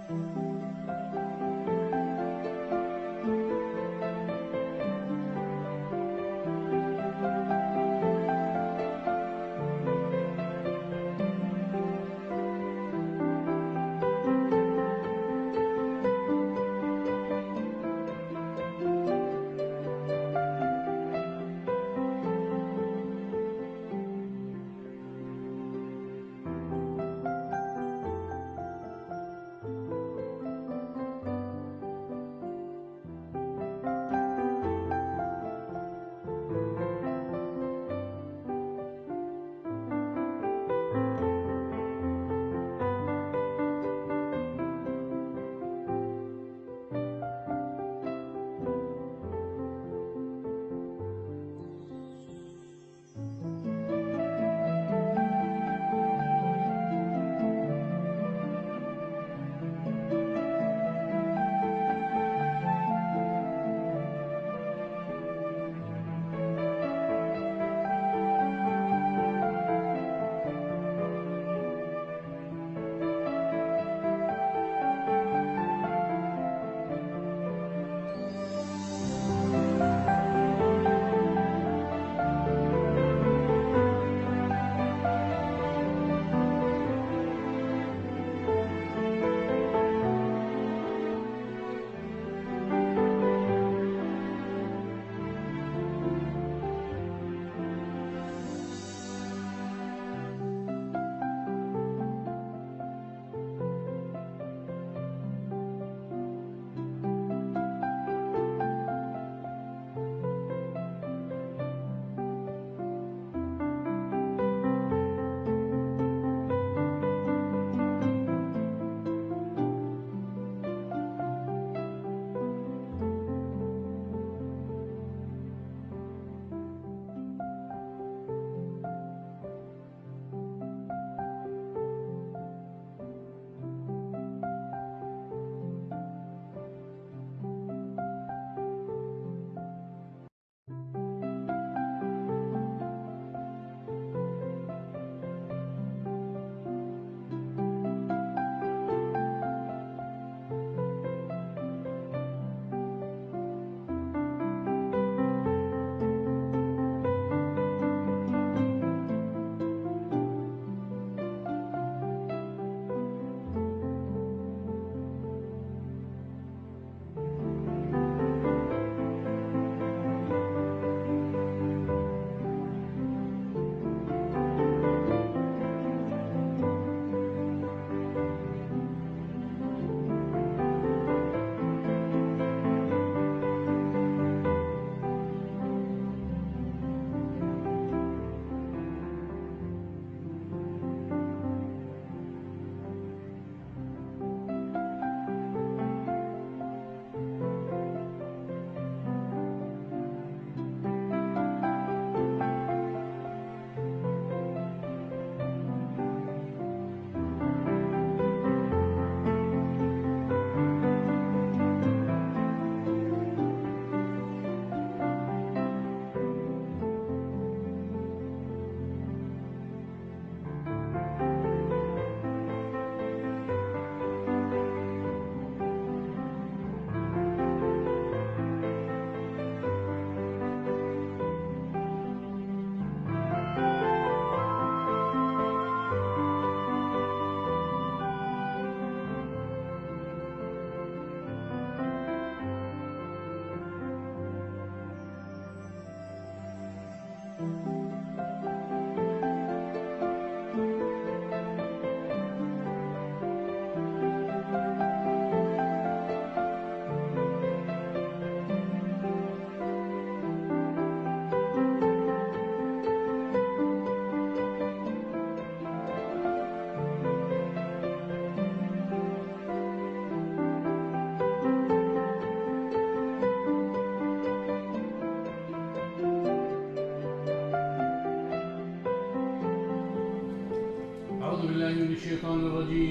أعوذ بالله من الشيطان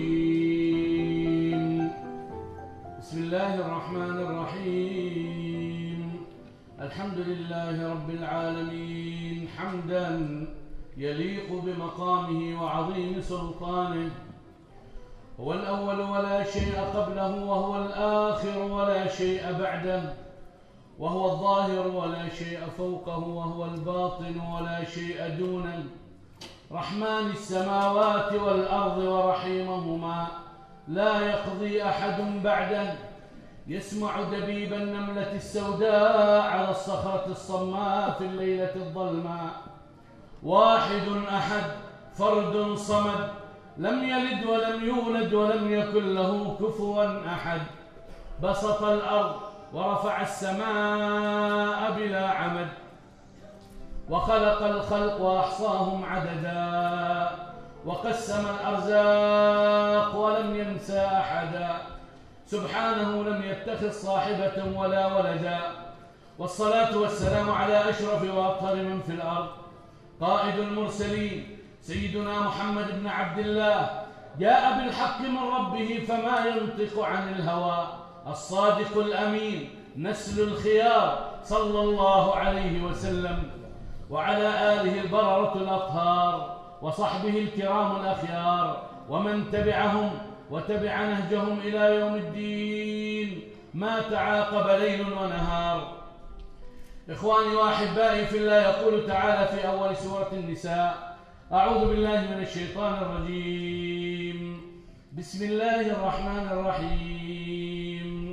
الرجيم. بسم الله الرحمن الرحيم. الحمد لله رب العالمين حمدا يليق بمقامه وعظيم سلطانه، هو الأول ولا شيء قبله، وهو الآخر ولا شيء بعده، وهو الظاهر ولا شيء فوقه، وهو الباطن ولا شيء دونه، رحمن السماوات والأرض ورحيمهما، لا يقضي أحد بعده، يسمع دبيب النملة السوداء على الصخرة الصماء في الليلة الظلماء، واحد أحد فرد صمد، لم يلد ولم يولد ولم يكن له كفوا أحد، بسط الأرض ورفع السماء بلا عمد، وخلق الخلق وأحصاهم عددا، وقسم الأرزاق ولم ينسى أحدا، سبحانه لم يتخذ صاحبة ولا ولدا، والصلاة والسلام على أشرف وأطهر من في الأرض، قائد المرسلين سيدنا محمد بن عبد الله، جاء بالحق من ربه فما ينطق عن الهوى، الصادق الأمين نسل الخيار صلى الله عليه وسلم، وعلى آله البررة الأطهار، وصحبه الكرام الأخيار، ومن تبعهم وتبع نهجهم إلى يوم الدين، ما تعاقب ليل ونهار. إخواني وأحبائي في الله، يقول تعالى في أول سورة النساء: أعوذ بالله من الشيطان الرجيم، بسم الله الرحمن الرحيم.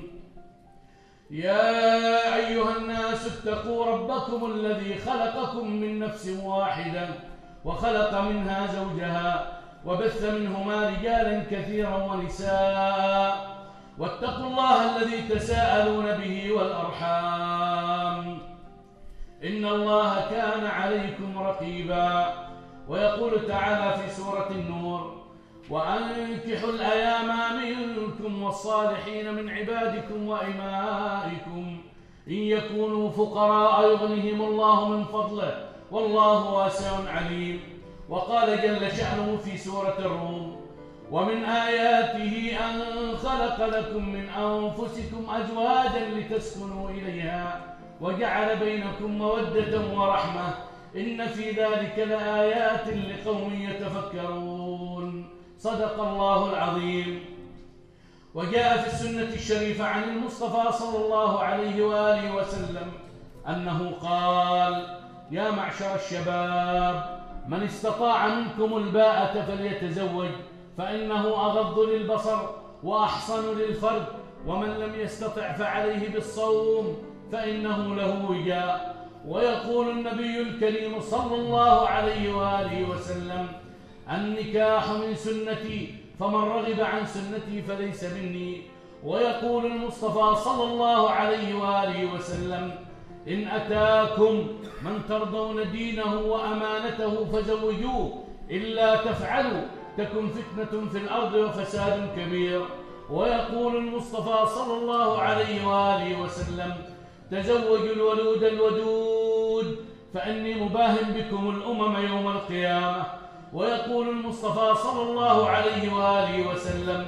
يا أيها الناس اتقوا ربكم الذي خلقكم من نفس واحدة وخلق منها زوجها وبث منهما رجالا كثيرا ونساء، واتقوا الله الذي تساءلون به والأرحام، إن الله كان عليكم رقيبا. ويقول تعالى في سورة النور: وأنكحوا الأيام منكم والصالحين من عبادكم وإمائكم إن يكونوا فقراء يغنهم الله من فضله والله واسع عليم. وقال جل شأنه في سورة الروم: ومن آياته أن خلق لكم من أنفسكم أزواجا لتسكنوا إليها وجعل بينكم مودة ورحمة إن في ذلك لآيات لقوم يتفكرون. صدق الله العظيم. وجاء في السنة الشريفة عن المصطفى صلى الله عليه وآله وسلم أنه قال: يا معشر الشباب، من استطاع منكم الباءة فليتزوج، فإنه أغض للبصر وأحصن للفرج، ومن لم يستطع فعليه بالصوم فإنه له وجاء. ويقول النبي الكريم صلى الله عليه وآله وسلم: النكاح من سنتي، فمن رغب عن سنتي فليس مني. ويقول المصطفى صلى الله عليه وآله وسلم: إن أتاكم من ترضون دينه وأمانته فزوجوه، إلا تفعلوا تكن فتنة في الأرض وفساد كبير. ويقول المصطفى صلى الله عليه وآله وسلم: تزوجوا الولود الودود فإني مباهم بكم الأمم يوم القيامة. ويقول المصطفى صلى الله عليه وآله وسلم: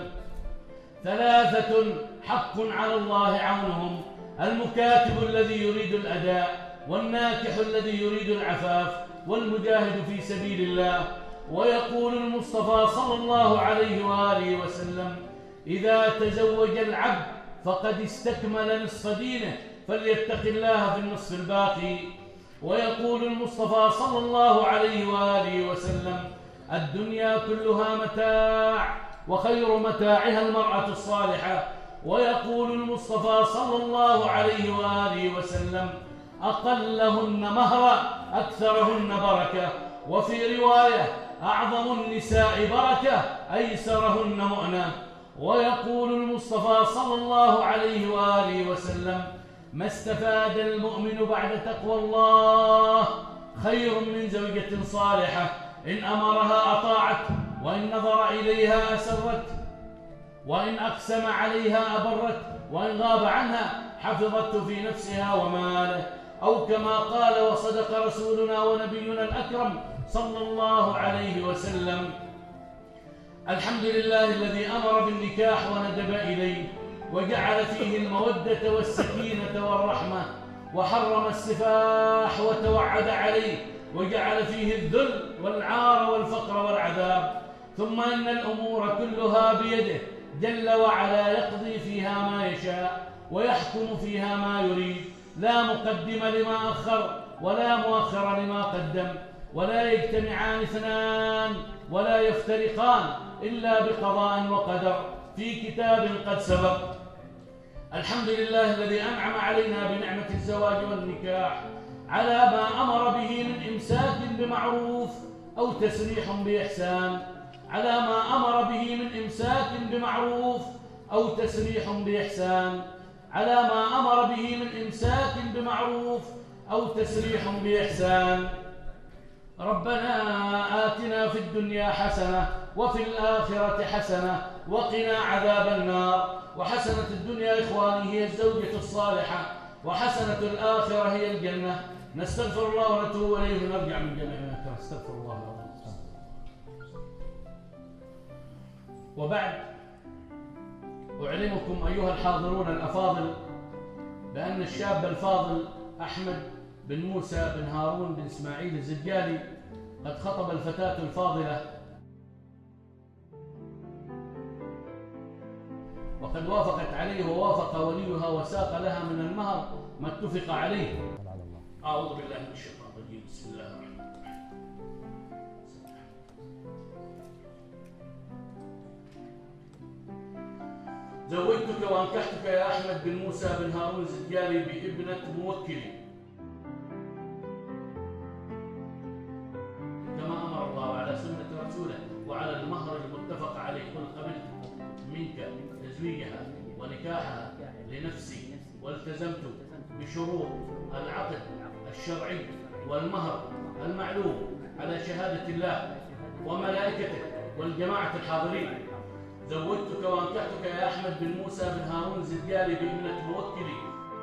ثلاثة حق على الله عونهم: المكاتب الذي يريد الأداء، والناكح الذي يريد العفاف، والمجاهد في سبيل الله. ويقول المصطفى صلى الله عليه وآله وسلم: إذا تزوج العبد فقد استكمل نصف دينه، فليتق الله في النصف الباقي. ويقول المصطفى صلى الله عليه وآله وسلم: الدنيا كلها متاع، وخير متاعها المرأة الصالحة. ويقول المصطفى صلى الله عليه وآله وسلم: أقلهن مهرا أكثرهن بركة. وفي رواية: أعظم النساء بركة أيسرهن مؤنة. ويقول المصطفى صلى الله عليه وآله وسلم: ما استفاد المؤمن بعد تقوى الله خير من زوجة صالحة إن أمرها أطاعت، وإن نظر إليها أسرت، وإن أقسم عليها أبرت، وإن غاب عنها حفظته في نفسها وماله، أو كما قال وصدق رسولنا ونبينا الأكرم صلى الله عليه وسلم. الحمد لله الذي أمر بالنكاح وندب إليه، وجعل فيه المودة والسكينة والرحمة، وحرم السفاح وتوعد عليه، وجعل فيه الذل والعار والفقر والعذاب. ثم إن الأمور كلها بيده جل وعلا، يقضي فيها ما يشاء ويحكم فيها ما يريد، لا مقدم لما أخر ولا مؤخر لما قدم، ولا يجتمعان اثنان ولا يفترقان إلا بقضاء وقدر في كتاب قد سبق. الحمد لله الذي أنعم علينا بنعمة الزواج والنكاح على ما أمر به من إمساك بمعروف أو تسريح بإحسان، على ما أمر به من إمساك بمعروف أو تسريح بإحسان، على ما أمر به من إمساك بمعروف أو تسريح بإحسان. ربنا آتنا في الدنيا حسنة وفي الآخرة حسنة وقنا عذاب النار. وحسنة الدنيا إخواني هي الزوجة الصالحة، وحسنة الآخرة هي الجنة. نستغفر الله ونتوب إليه ونرجع من جميع ما نكره. استغفر الله العظيم. وبعد، أعلمكم أيها الحاضرون الأفاضل بأن الشاب الفاضل أحمد بن موسى بن هارون بن إسماعيل الزجالي قد خطب الفتاة الفاضلة، وقد وافقت عليه ووافق وليها وساق لها من المهر ما اتفق عليه. أعوذ بالله من الشيطان الرجيم. بسم الله الرحمن الرحيم. زوجتك وأنكحتك يا أحمد بن موسى بن هارون الزجالي بابنة موكلي كما أمر الله على سنة رسوله، وعلى المهر المتفق عليه. قل قبلت منك تزويجها ونكاحها لنفسي، والتزمت بشروط العقد الشرعي والمهر المعلوم على شهادة الله وملائكته والجماعة الحاضرين. زوجتك وأنكحتك يا أحمد بن موسى بن هارون الزجالي بابنة موكلي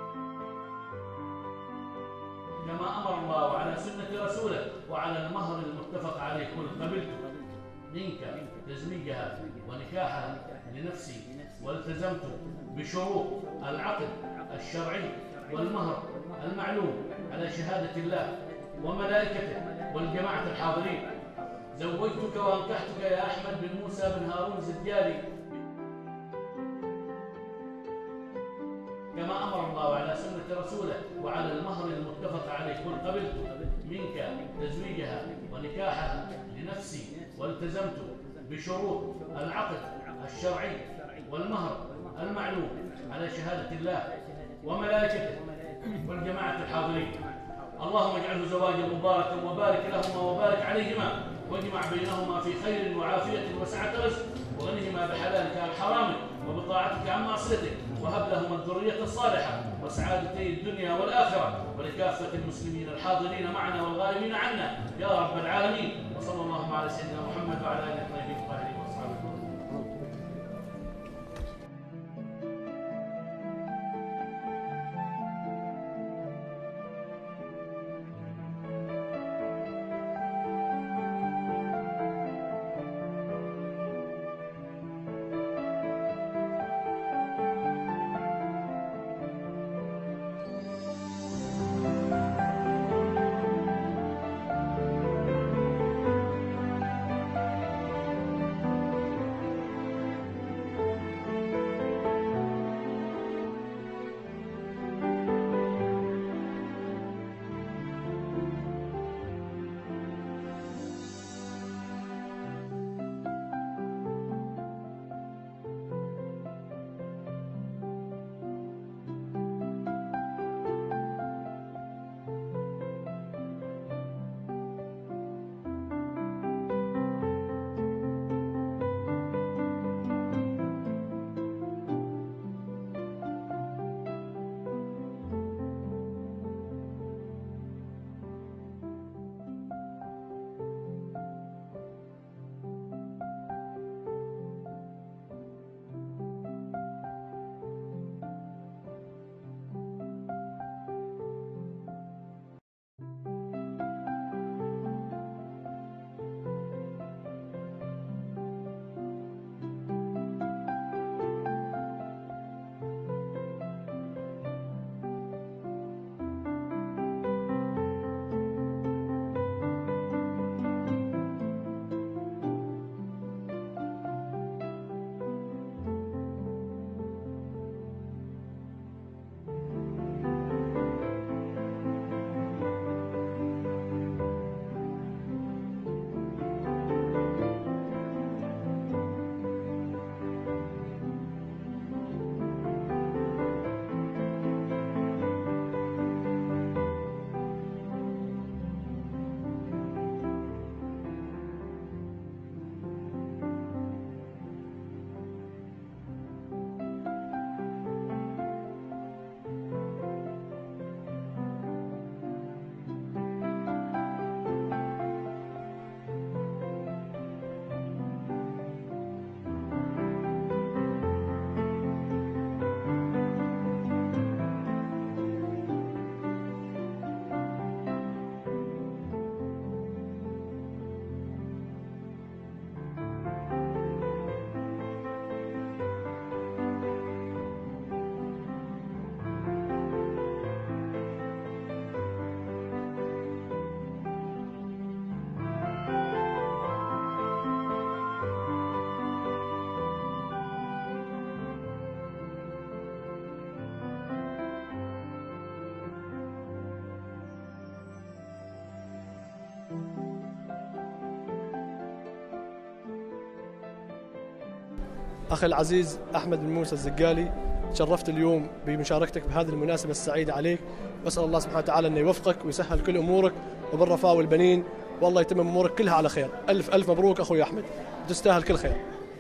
كما أمر الله على سنة رسوله، وعلى المهر المتفق عليه. قل قبلت منك تزويجها ونكاحها لنفسي، والتزمت بشروط العقد الشرعي والمهر المعلوم على شهادة الله وملائكته والجماعة الحاضرين. زوجتك وأنكحتك يا أحمد بن موسى بن هارون الزجالي كما أمر الله على سنة رسوله، وعلى المهر المتفق عليه. قل قبلت منك تزويجها ونكاحها لنفسي، والتزمت بشروط العقد الشرعي والمهر المعلوم على شهادة الله وملائكته والجماعة الحاضرين. اللهم اجعله زواجا مباركا، وبارك لهما وبارك عليهما، واجمع بينهما في خير وعافية وسعة رزق، وغنهما بحلالك عن حرامك وبطاعتك عن معصيتك، وهب لهما الذرية الصالحة وسعادتي الدنيا والآخرة، ولكافة المسلمين الحاضرين معنا والغائبين عنا يا رب العالمين. وصلى الله على سيدنا محمد وعلى آله الطيبين الطاهرين وأصحابه. أخي العزيز أحمد بن موسى الزقالي، تشرفت اليوم بمشاركتك بهذه المناسبة السعيدة عليك، وأسأل الله سبحانه وتعالى أن يوفقك ويسهل كل أمورك وبالرفاه والبنين، والله يتمم أمورك كلها على خير. ألف ألف مبروك أخوي أحمد، تستاهل كل خير.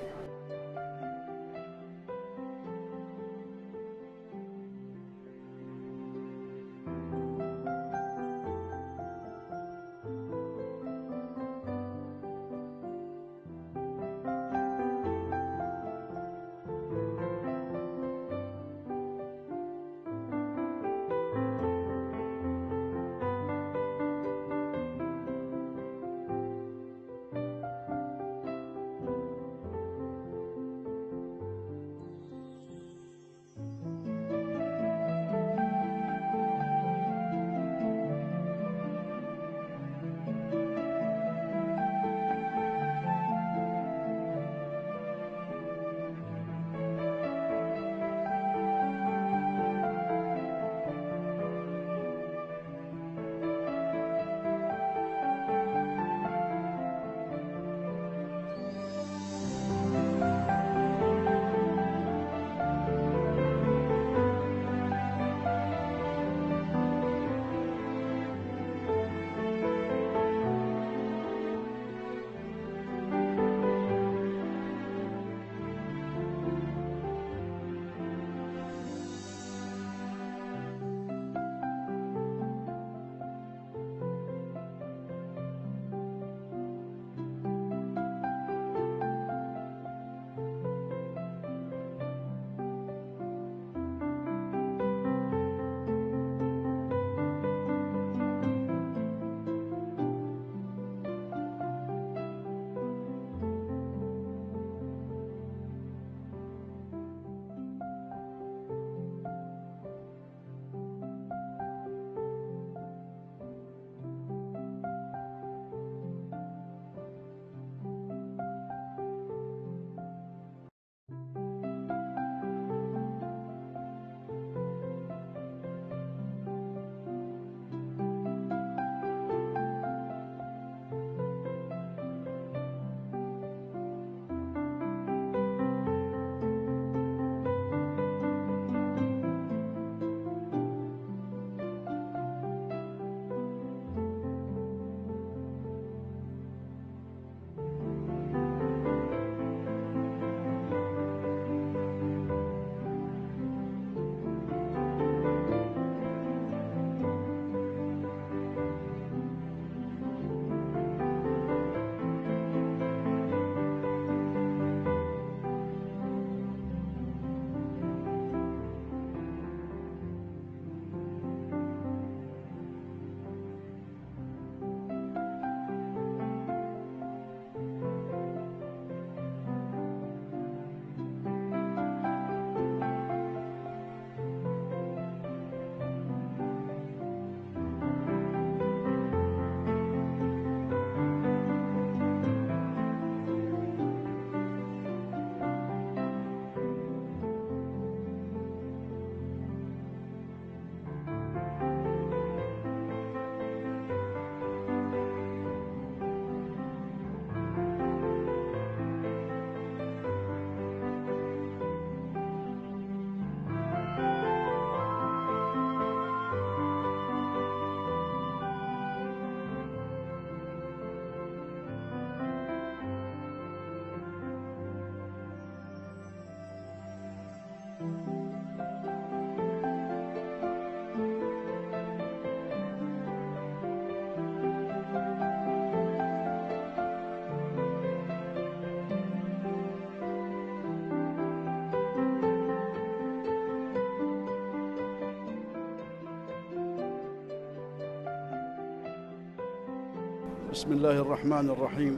بسم الله الرحمن الرحيم.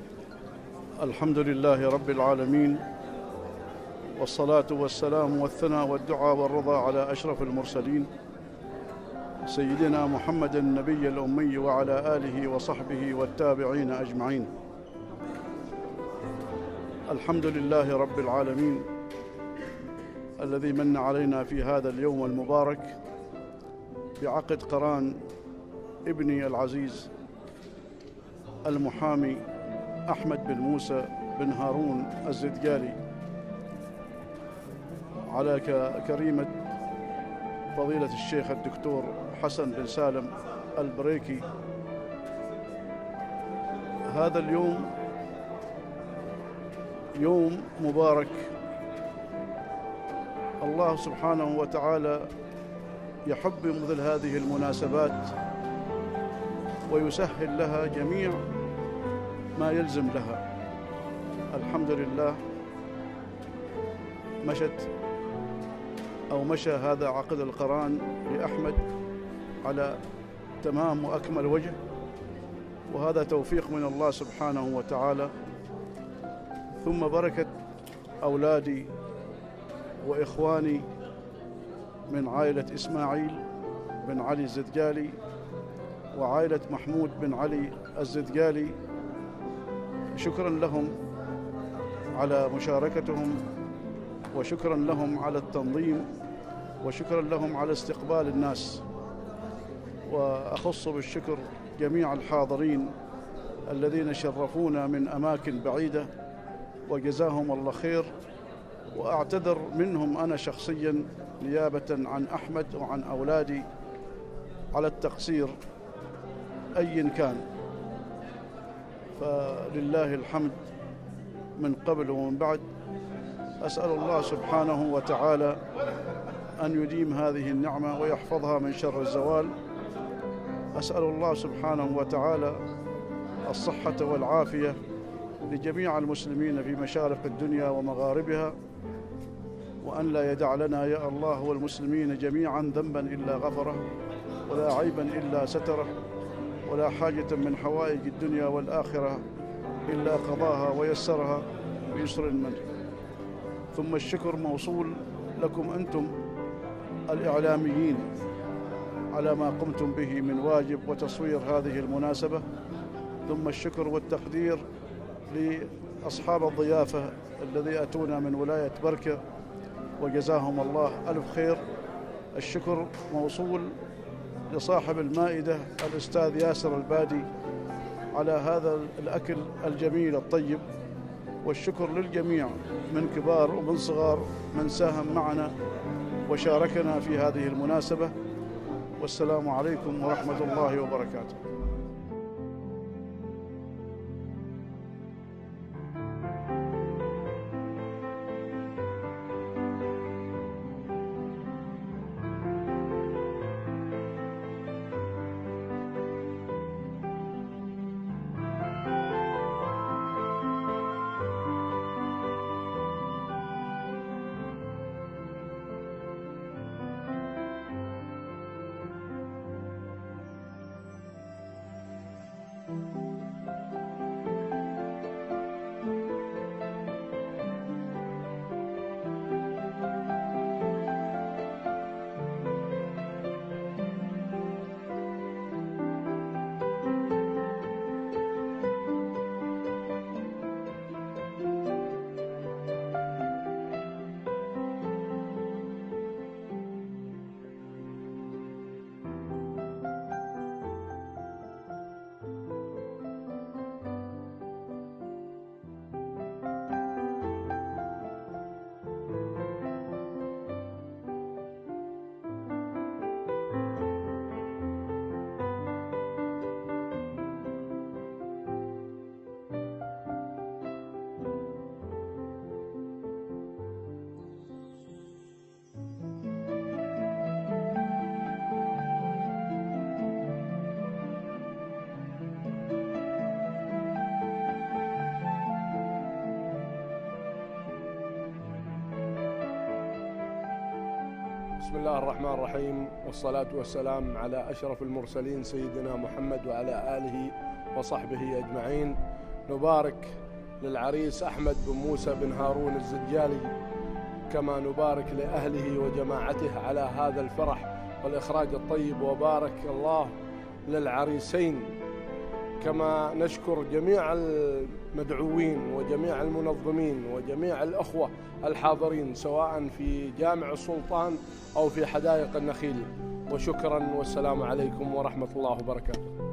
الحمد لله رب العالمين، والصلاة والسلام والثناء والدعاء والرضا على أشرف المرسلين سيدنا محمد النبي الأمي وعلى آله وصحبه والتابعين أجمعين. الحمد لله رب العالمين الذي من علينا في هذا اليوم المبارك بعقد قران ابني العزيز المحامي أحمد بن موسى بن هارون الزدقالي على كريمة فضيلة الشيخ الدكتور حسن بن سالم البريكي. هذا اليوم يوم مبارك، الله سبحانه وتعالى يحب مثل هذه المناسبات ويسهل لها جميع ما يلزم لها. الحمد لله مشى هذا عقد القران لأحمد على تمام وأكمل وجه، وهذا توفيق من الله سبحانه وتعالى، ثم بركة أولادي وإخواني من عائلة إسماعيل بن علي الزدجالي وعائلة محمود بن علي الزدجالي. شكرا لهم على مشاركتهم، وشكرا لهم على التنظيم، وشكرا لهم على استقبال الناس. وأخص بالشكر جميع الحاضرين الذين شرفونا من أماكن بعيدة، وجزاهم الله خير. وأعتذر منهم أنا شخصيا نيابة عن أحمد وعن أولادي على التقصير أي كان، فلله الحمد من قبل ومن بعد. أسأل الله سبحانه وتعالى أن يديم هذه النعمة ويحفظها من شر الزوال. أسأل الله سبحانه وتعالى الصحة والعافية لجميع المسلمين في مشارق الدنيا ومغاربها، وأن لا يدع لنا يا الله والمسلمين جميعا ذنبا إلا غفره، ولا عيبا إلا ستره، ولا حاجة من حوائج الدنيا والآخرة إلا قضاها ويسرها بيسر منه. ثم الشكر موصول لكم أنتم الإعلاميين على ما قمتم به من واجب وتصوير هذه المناسبة. ثم الشكر والتقدير لأصحاب الضيافة الذي أتونا من ولاية بركة، وجزاهم الله ألف خير. الشكر موصول لصاحب المائدة الأستاذ ياسر البادي على هذا الأكل الجميل الطيب. والشكر للجميع من كبار ومن صغار من ساهم معنا وشاركنا في هذه المناسبة. والسلام عليكم ورحمة الله وبركاته. بسم الله الرحمن الرحيم، والصلاة والسلام على أشرف المرسلين سيدنا محمد وعلى آله وصحبه أجمعين. نبارك للعريس أحمد بن موسى بن هارون الزدجالي، كما نبارك لأهله وجماعته على هذا الفرح والإخراج الطيب، وبارك الله للعريسين. كما نشكر جميع المدعوين وجميع المنظمين وجميع الأخوة الحاضرين سواء في جامع السلطان أو في حدائق النخيل. وشكرا، والسلام عليكم ورحمة الله وبركاته.